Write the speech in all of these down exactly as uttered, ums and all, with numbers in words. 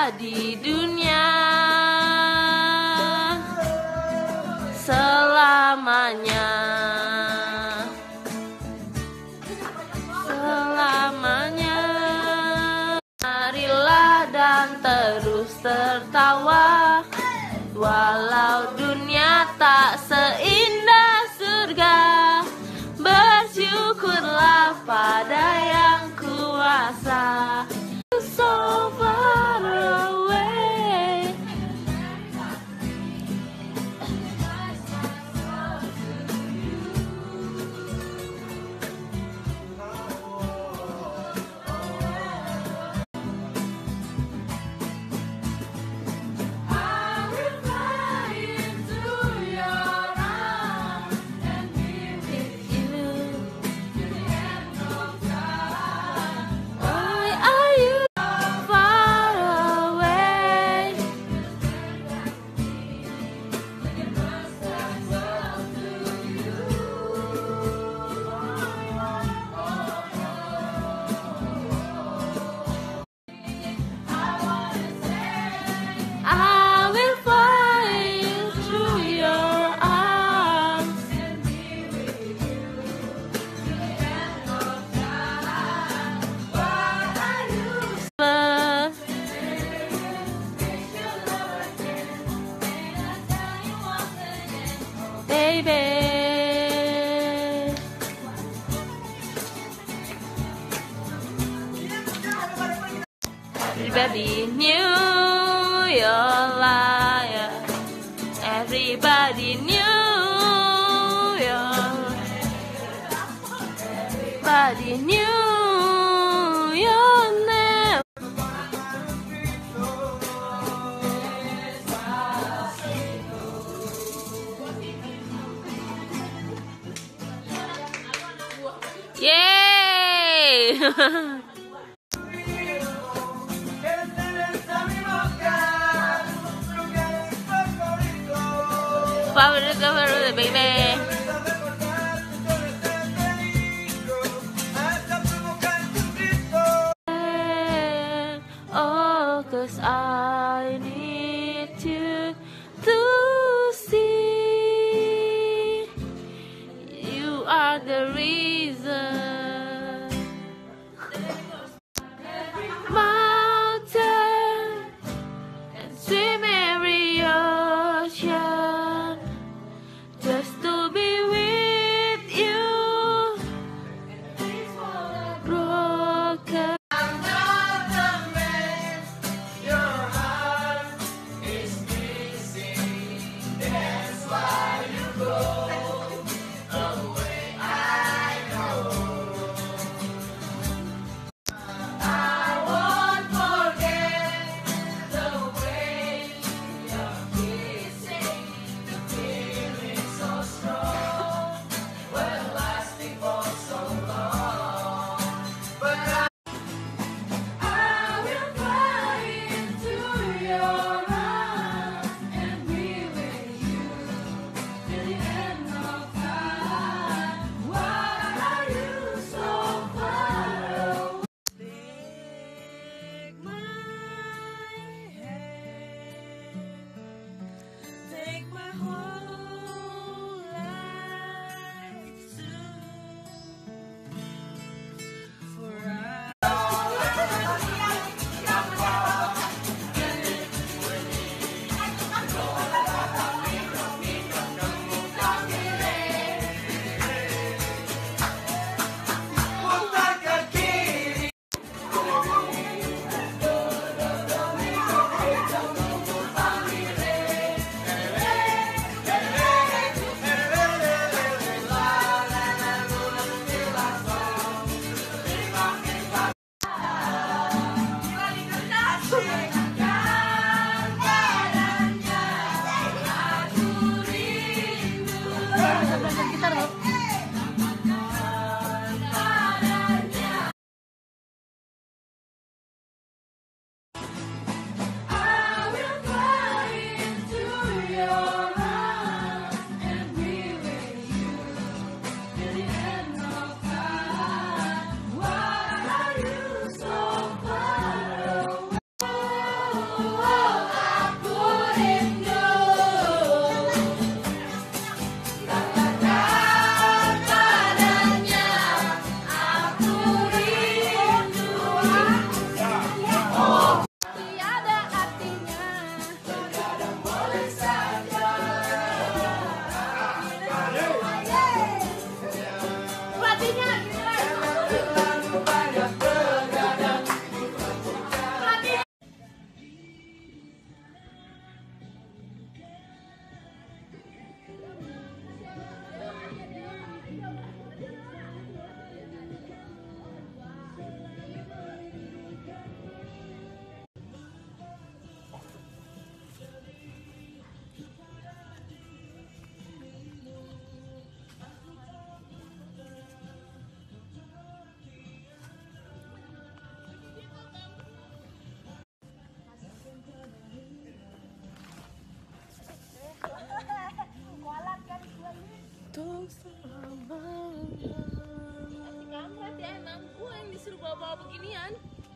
di dunia selamanya, selamanya. Marilah dan terus tertawa, walau dunia tak seindah surga. Bersyukurlah pada yang kuasa. So far away, I will fly into your arms and be with you to the end of time. Why are you far away? I will fly into your arms and be with you to the end of time. Why are you so baby? Everybody knew your liar. Everybody knew your. Everybody knew your name. Yay! Favorite, favorite, baby. Oh, 'cause I need you to see you are the reason. Mountain and swim every ocean just to be with you. Broken. I'm not a man your heart is missing. That's why you go away. I know. I won't forget the way you're kissing, the feeling so strong, well lasting for so long. But I, I will fly into your arms and be with you till the end of time. Why are you so far away? Take my hand, take my whole life too. For I oh. bawa beginian.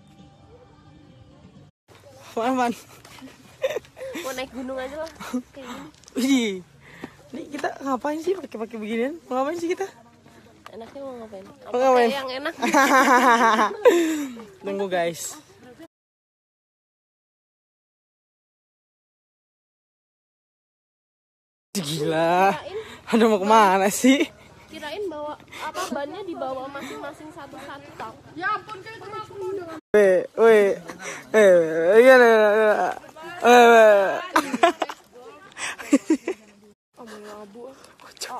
Man, Mau naik gunung aja lah. Kayak gini. Wih, ini kita ngapain sih pakai-pakai beginian? Mau ngapain sih kita? Enaknya mau ngapain? Apa Mau ngapain? kayak yang enak? Tunggu guys. Gila. Aduh mau kemana sih? Kirain bawa apa bannya dibawa masing-masing satu-satu tau. Ya ampun kan itu aku udah. Weh, weh. Eh, iya iya. Eh. Omong labu. Kocak.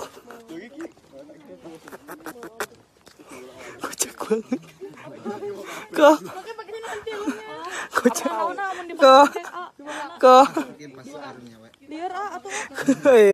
Kocak banget. Kok? Kocak. Kok? Kok? Liar ah atau Weh.